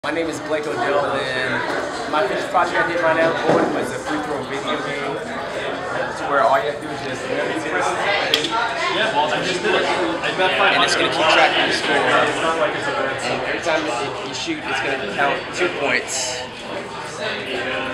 My name is Blake O'Dill, and my finished project I did right now was a free throw video game to where all you have to do is just yeah, well, I just did it. And it's going to keep track of your score. And every time you shoot, it's going to count 2 points.